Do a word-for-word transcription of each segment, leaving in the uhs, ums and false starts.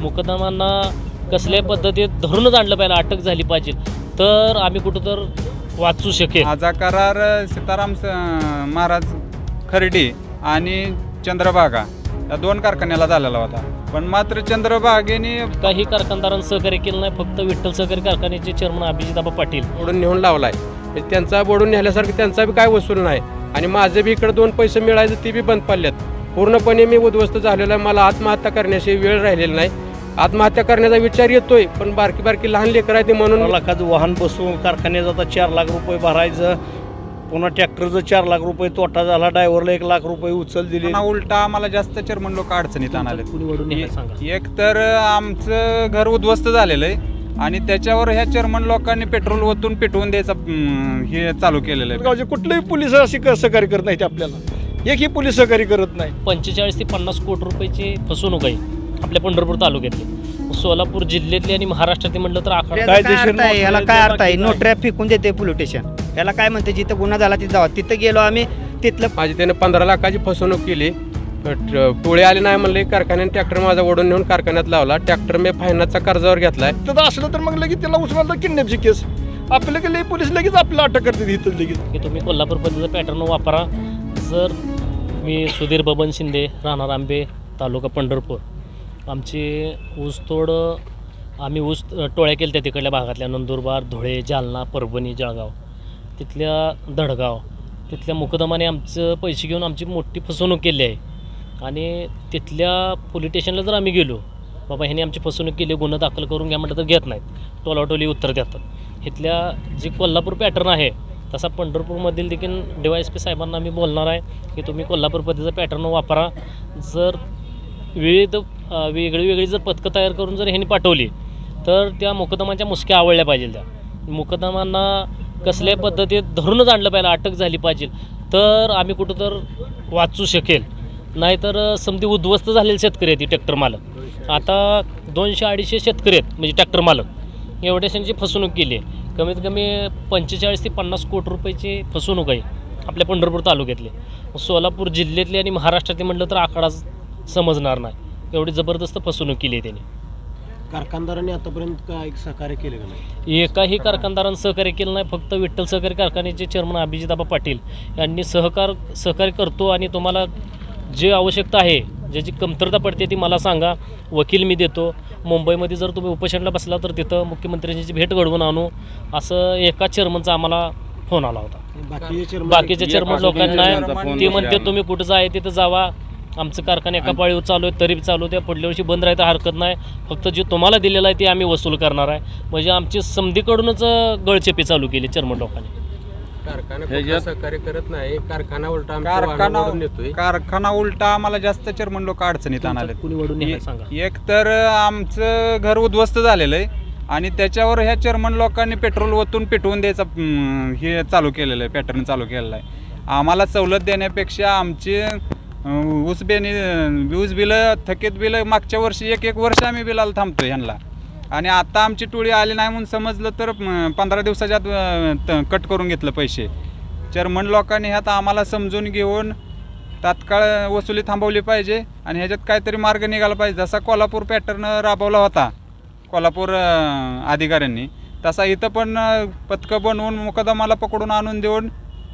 मुकदमांना कसल्याही पद्धतीत धरूनच आणलं पाहिजे, अटक झाली पाहिजे, तर आम्ही कुठं तर वाचू शकेल. माझा करार सीताराम महाराज खर्डी आणि चंद्रभागा या दोन कारखान्याला झालेला होता, पण मात्र चंद्रभागेने काही कारखानदारांना सहकार्य केलं नाही. फक्त विठ्ठल सहकारी कारखान्याचे चेअरमन अभिजित पाटील बोडून नेऊन लावलाय, त्यांचा बोडून नेल्यासारखं त्यांचा बी काय वसूल नाही आणि माझे बी इकडे दोन पैसे मिळायचे ते बी बंद पडलेत. पूर्णपणे मी उद्ध्वस्त झालेलो आहे. मला आत्महत्या करण्याची वेळ राहिलेली नाही. आत्महत्या करण्याचा विचार येतोय, पण बारकी बारकी लहान लेकर आहे ते म्हणून लाखाचं वाहन बसवून कारखान्यात आता चार लाख रुपये भरायचं, पुन्हा ट्रॅक्टरचं चार लाख रुपये तोटा झाला, ड्रायव्हरला एक लाख रुपये उचल दिली. उलटा आम्हाला जास्त चेअरमन लोक अडचणीत आणाले. एक तर आमचं घर उद्ध्वस्त झालेलं आहे आणि त्याच्यावर ह्या चेअरमन लोकांनी पेट्रोल ओतून पेटवून द्यायचं हे चालू केलेलं आहे. कुठलेही पोलीस अशी सहकार्य करत नाहीत आपल्याला, एकही पोलीस सहकार्य करत नाही. पंचेचाळीस ते पन्नास कोटी रुपयाची फसवणूक आहे आपल्या पंढरपूर तालुक्यातली. सोलापूर जिल्ह्यातली आणि महाराष्ट्रातली म्हटलं तर आकडा याला काय अर्थ आहे? नोटऱ्या फेकून देते पोलीस स्टेशन, याला काय म्हणते? जिथं गुन्हा झाला तिथं जावा. तिथं गेलो आम्ही, तिथलं माझी त्याने पंधरा लाखाची फसवणूक केली. टोळे आले नाही म्हणले, कारखान्याने ट्रॅक्टर माझा ओढून नेऊन कारखान्यात लावला. ट्रॅक्टर मी फायनान्सचा कर्जावर घेतलाय. तर असलं तर मग लगेच त्याला उचलला किडनॅपची केस आपल्याकडे पोलीस लगेच आपल्याला अटक करते इथं लगेच. की तुम्ही कोल्हापूर पद्धतीचं पॅटर्न वापरा. जर मी सुधीर बबन शिंदे, राहणार आंबे, तालुका पंढरपूर. आमची ऊसतोड आम्ही ऊस टोळ्या केल्या त्या तिकडल्या भागातल्या, नंदुरबार, धुळे, जालना, परभणी, जळगाव, तिथल्या धडगाव, तिथल्या मुकदमाने आमचं पैसे घेऊन आमची मोठी फसवणूक केली आहे. आणि तिथल्या पोलीस स्टेशनला जर आम्ही गेलो, बाबा ह्याने आमची फसवणूक केली, गुन्हा दाखल करून घ्या म्हटलं तर घेत नाहीत, टोलाटोली उत्तर देतात. इथल्या जी कोल्हापूर पॅटर्न आहे तसा पंढरपूरमधील देखील डी वाय एस पी साहेबांना आम्ही बोलणार आहे की तुम्ही कोल्हापूर पद्धतीचा पॅटर्न वापरा. जर विविध वेगळी वेगळी जर पथकं तयार करून जर ह्यांनी पाठवली तर त्या मुकदमाच्या मुसक्या आवडल्या पाहिजे. त्या मुकदमांना कसल्याही पद्धतीत धरूनच आणलं पाहिजे, अटक झाली पाहिजे, तर आम्ही कुठं तर वाचू शकेल. नाहीतर समधी उद्ध्वस्त झालेले शेतकरी आहेत, ट्रॅक्टर मालक. आता दोनशे अडीचशे शेतकरी आहेत म्हणजे ट्रॅक्टर मालक, एवढ्याशांची फसवणूक केली आहे. कमीत कमी पंचेचाळीस ते पन्नास कोटी रुपयाची फसवणूक आहे आपल्या पंढरपूर तालुक्यातली. सोलापूर जिल्ह्यातली आणि महाराष्ट्रातली म्हटलं तर आकडा समजणार नाही, एवढी जबरदस्त फसवणूक केली आहे त्यांनी. कारखानदारांनी आतापर्यंत काय सहकार्य केलं का नाही? एकाही कारखानदारांना सहकार्य केलं नाही. फक्त विठ्ठल सहकारी कारखान्याचे चेअरमन अभिजित पाटील यांनी सहकार सहकार्य करतो आणि तुम्हाला जे आवश्यकता आहे, ज्याची कमतरता पडते ती मला सांगा, वकील मी देतो. मुंबईमध्ये जर तुम्ही उपोषणाला बसला तर तिथं मुख्यमंत्र्यांची भेट घडवून आणू, असं एका चेअरमनचा आम्हाला फोन आला होता. बाकीचे चेअरमन लोकांना ते म्हणते तुम्ही कुठं जाय तिथं जावा, आमचं कारखाना एका पाळीवर चालू आहे तरी चालू त्या पुढल्या वर्षी बंद राहायचं हरकत नाही, फक्त जे तुम्हाला दिलेलं आहे ते आम्ही वसूल करणार आहे. म्हणजे आमची समधीकडूनच गळचेपी चालू केली चेअरमन लोकांनी. कारखाना सहकार्य करत नाही, कारखाना उलटा कारखाना कारखाना उलटा आम्हाला जास्त चेअरमन लोक अडचणीत आणाले. एक तर आमचं घर उद्ध्वस्त झालेलं आहे आणि त्याच्यावर ह्या चेअरमन लोकांनी पेट्रोल ओतून पेटवून द्यायचं हे चालू केलेलं आहे, पॅटर्न चालू केलेलं आहे. आम्हाला सवलत देण्यापेक्षा आमची ऊस बेनी वीज बिलं थकीत बिलं मागच्या वर्षी एक एक वर्ष आम्ही बिलाला थांबतो ह्यांना, आणि आता आमची टोळी आली नाही म्हणून समजलं तर पंधरा दिवसाच्या आत कट करून घेतलं पैसे. चेअरमन लोकांनी ह्यात आम्हाला समजून घेऊन तात्काळ वसुली थांबवली पाहिजे आणि ह्याच्यात काहीतरी मार्ग निघाला पाहिजे. जसा कोल्हापूर पॅटर्न राबवला होता कोल्हापूर अधिकाऱ्यांनी, तसा इथं पण पथकं बनवून मुकदमाला पकडून आणून देऊन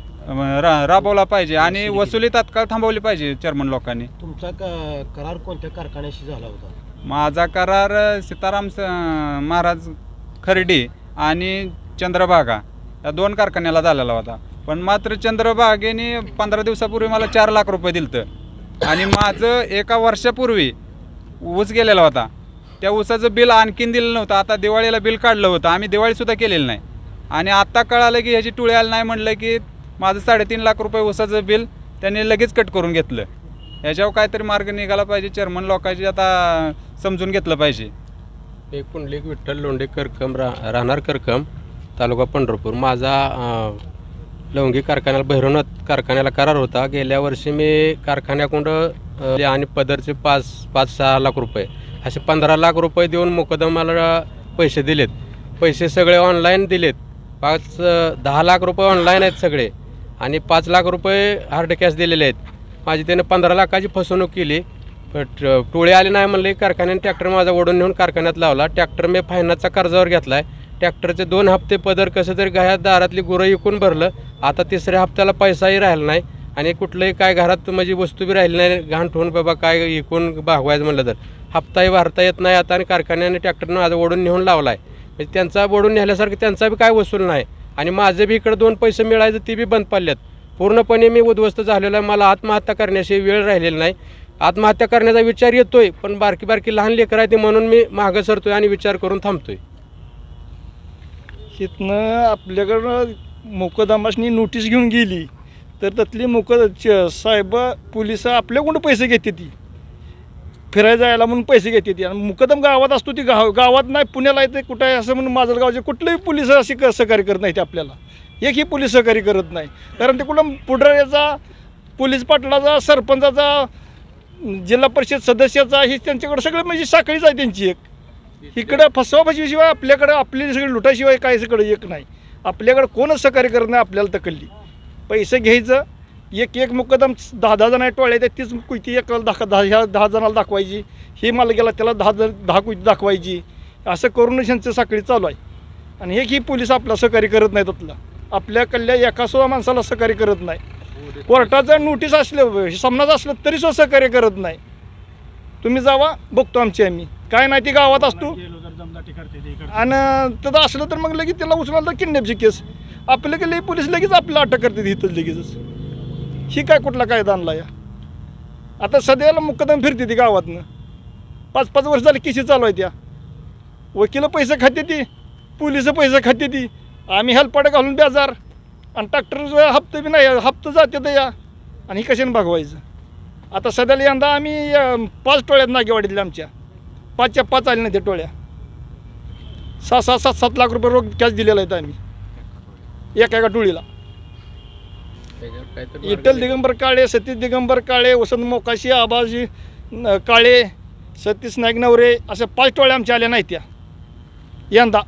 रा राबवला पाहिजे आणि वसुली तात्काळ थांबवली पाहिजे चेअरमन लोकांनी. तुमचा करार कोणत्या कारखान्याशी झाला होता? माझा करार सीताराम महाराज खर्डी आणि चंद्रभागा या दोन कारखान्याला झालेला होता, पण मात्र चंद्रभागेने पंधरा दिवसापूर्वी मला चार लाख रुपये दिलतं आणि माझं एका वर्षापूर्वी ऊस गेलेला होता. त्या ऊसाचं बिल आणखीन दिलं नव्हतं. आता दिवाळीला बिल काढलं होतं, आम्ही दिवाळीसुद्धा केलेलं नाही. आणि आत्ता कळालं की ह्याची टोळी आली नाही म्हणलं की माझं साडेतीन लाख रुपये ऊसाचं बिल त्यांनी लगेच कट करून घेतलं. याच्यावर काहीतरी मार्ग निघाला पाहिजे. चेअरमन लोकांची आता समजून घेतलं पाहिजे. एक पुंडलिक विठ्ठल लोंढे करकम रा राहणार करकम तालुका पंढरपूर. माझा लवंगी कारखान्याला भैरवनाथ कारखान्याला करार होता. गेल्या वर्षी मी कारखान्याकडं आणि पदरचे पाच पाच सहा लाख रुपये असे पंधरा लाख रुपये देऊन मुकदमाला पैसे दिलेत. पैसे सगळे ऑनलाईन दिलेत. पाच दहा लाख रुपये ऑनलाईन आहेत सगळे आणि पाच लाख रुपये हार्ड कॅश दिलेले आहेत. माझी त्याने पंधरा लाखाची फसवणूक केली. बट टोळे आले नाही म्हणले कारखान्याने ट्रॅक्टर माझा ओढून नेऊन कारखान्यात लावला. ट्रॅक्टर मी फायनाचा कर्जावर घेतला आहे. ट्रॅक्टरचे दोन हप्ते पदर कसं तरी घरात दारातली गुरं विकून भरलं. आता तिसऱ्या हप्त्याला पैसाही राहिला नाही आणि कुठलंही काय घरात म्हणजे वस्तू बी राहिली नाही. घाण ठेवून बाबा काय विकून भागवायचं म्हणलं तर हप्ताही भरता येत नाही आता. आणि कारखान्याने ट्रॅक्टरनं माझा ओढून नेऊन लावला आहे. म्हणजे त्यांचा ओढून नेल्यासारखं त्यांचा बी काय वसूल नाही. आणि माझे बी इकडे दोन पैसे मिळायचे ती बी बंद पडल्यात. पूर्णपणे मी उद्ध्वस्त झालेलो आहे. मला आत्महत्या करण्याची वेळ राहिलेली नाही. आत्महत्या करण्याचा विचार येतोय पण बारकी बारकी लहान लेकरं आहे ते म्हणून मी मागं सरतोय आणि विचार करून थांबतोय. इथनं आपल्याकडं मोकदमासनी नोटीस घेऊन गेली तर त्यातली मोक साहेब पोलिस आपल्याकडून पैसे घेते ती फिरायला जायला म्हणून पैसे घेते ती. आणि मुकदम गावात असतो ती गाव गावात नाही पुण्याला येते कुठं आहे असं म्हणून माजलगावचे कुठलेही पोलिस अशी क सहकार्य करत नाही ते आपल्याला. एकही पोलीस सहकार्य करत नाही. कारण ते कुठं पुढाऱ्याचा पोलीस पाटलाचा सरपंचाचा जिल्हा परिषद सदस्याचा ही त्यांच्याकडे सगळं म्हणजे साखळीच आहे त्यांची एक. इकडं फसवाफसवीशिवाय आपल्याकडं आपली सगळी लुटाशिवाय काय सगळं एक नाही. आपल्याकडं कोणच सहकार्य करत नाही आपल्याला तकल्ली. पैसे घ्यायचं एक एक मुकदम दहा दहा जण टोळ्या येतात तीच कुयती एक दहा दहा ह्या दहा जणाला दाखवायची. हे मला गेला त्याला दहा जण दहा कुयती दाखवायची. असं करूनच यांचं साखळी चालू आहे. आणि हे की पोलीस आपला सहकार्य करत नाहीत. आपला आपल्याकडल्या एकासुद्धा माणसाला सहकार्य करत नाही. कोर्टाचं नोटीस असलं समनाच असलं तरी सुद्धा सहकार्य करत नाही. तुम्ही जावा बघतो आमची आम्ही काय नाही ती गावात असतो आणि तसं असलं तर मग लगेच त्याला उचलला तर किडनॅपची केस आपल्याकडे पोलीस लगेच आपल्याला अटक करते इथंच लगेचच. ही काय कुठला कायदा आणला या. आता सध्याला मुकदम फिरते ती गावातनं पाच पाच वर्ष झाली केसी चालू आहे. त्या वकील पैसे खाते ती पोलिस पैसे खाते ती. आम्ही हेल्पाडं घालून बेजार आणि ट्रॅक्टर हप्ते बी नाही हप्ते जाते तर या आणि कशाने भागवायचं. आता सध्याला यंदा आम्ही पाच टोळ्यात नागेवाडीतल्या आमच्या पाचच्या पाच आले नाही त्या टोळ्या. सहा सहा सात सात लाख रुपये रोख कॅश दिलेला आहे आम्ही एका एका टोळीला. विठ्ठल दिगंबर काळे सतीश दिगंबर काळे वसंत मोकाशी आबाजी काळे सतीश नाईक नवरे अशा पाच टोळ्या आमच्या आल्या नाहीत त्या यंदा.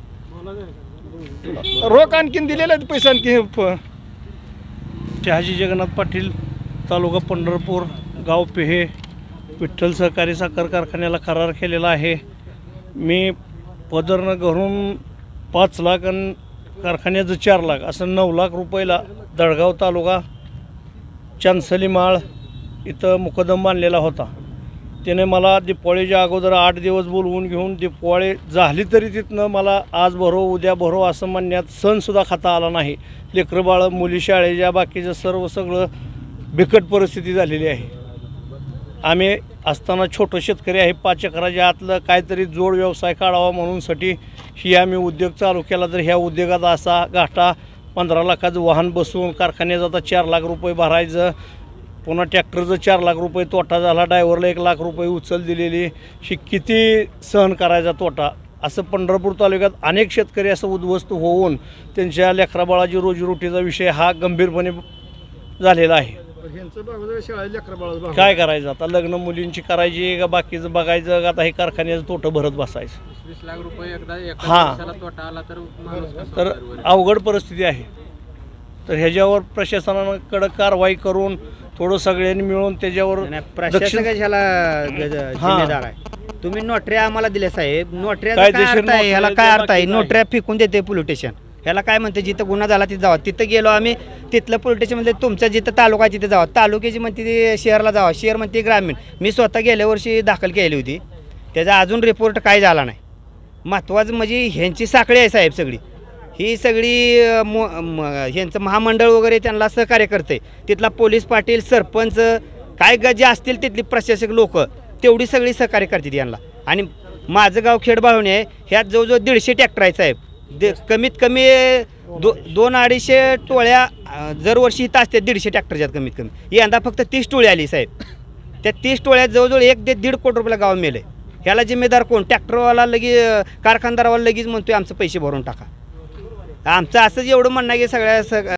रोख आणखीन दिलेले आहेत पैसे आणखी. शहाजी जगन्नाथ पाटील तालुका पंढरपूर गाव पेहे विठ्ठल सहकारी साखर कारखान्याला करार केलेला आहे. मी पदरनं घरून पाच लाख आणि कारखान्याचं चार लाख असं नऊ लाख रुपयाला दळगाव तालुका चांसली माळ इथं मुकदम बांधलेला होता. त्याने मला दिपावळीच्या अगोदर आठ दिवस बोलवून घेऊन दिपावळी झाली तरी तिथनं मला आज भरो उद्या भरो असं म्हणण्यात सणसुद्धा खाता आला नाही. लेकरं बाळं मुली शाळेच्या बाकीचं सर्व सगळं बिकट परिस्थिती झालेली आहे. आम्ही असताना छोटं शेतकरी आहे. पाच एकराच्या आतलं काहीतरी जोड व्यवसाय काढावा म्हणूनसाठी ही आम्ही उद्योग चालू केला. तर ह्या उद्योगात असा घाटा पंधरा लाखाचं वाहन बसून कारखान्यात आता चार लाख रुपये भरायचं. पुन्हा ट्रॅक्टरचं चार लाख रुपये तोटा झाला. ड्रायव्हरला एक लाख रुपये उचल दिलेली. ही किती सहन करायचा तोटा. असं पंढरपूर तालुक्यात अनेक शेतकरी असं उद्ध्वस्त होऊन त्यांच्या लेकराबाळाची रोजीरोटीचा विषय हा गंभीरपणे झालेला आहे. काय करायचं आता. लग्न मुलींची करायची का बाकीचं बघायचं का. आता हे कारखान्याचं तोटं भरत बसायचं. वीस लाख रुपये एकदा हां तोटा आला तर तर अवघड परिस्थिती आहे. तर ह्याच्यावर प्रशासनानं कडक कारवाई करून थोडं सगळ्यांनी मिळून त्याच्यावर प्रशासक ह्याला जिम्मेदार आहे. तुम्ही नोटऱ्या आम्हाला दिल्या साहेब. नोटऱ्या कायदेशीर काय ह्याला काय अर्थ आहे. नोटऱ्या नोटऱ्या फेकून देते पोलीस स्टेशन. ह्याला काय म्हणते जिथं गुन्हा झाला तिथं जावा. तिथं गेलो आम्ही तिथलं पोलीस स्टेशन म्हणजे तुमच्या जिथं तालुका आहे तिथं जावा. तालुक्याची म्हणते ती शहराला जावा. शहर म्हणते ग्रामीण. मी स्वतः गेल्या वर्षी दाखल केली होती. त्याचा अजून रिपोर्ट काय झाला नाही. महत्त्वाचं म्हणजे ह्यांची साखळी आहे साहेब सगळी. ही सगळी मो ह्यांचं महामंडळ वगैरे त्यांना सहकार्य करते. तिथला पोलीस पाटील सरपंच काय ग जे असतील तिथली प्रशासक लोक तेवढी सगळी सहकार्य करतात यांना. आणि माझं गाव खेडबाळवणी आहे. ह्यात जवळजवळ दीडशे ट्रॅक्टर आहे साहेब. दे कमीत कमी दो दोन अडीचशे टोळ्या दरवर्षी इथं असतात दीडशे ट्रॅक्टरच्यात कमीत कमी. यंदा फक्त तीस टोळी आली साहेब. त्या तीस टोळ्यात जवळजवळ एक ते दीड कोटी रुपयाला गाव मेलं. ह्याला जिम्मेदार कोण. ट्रॅक्टरवाला लगेच कारखानदारवाला लगेच म्हणतोय आमचं पैसे भरून टाका. आमचं असंच एवढं म्हणणं आहे की सगळ्या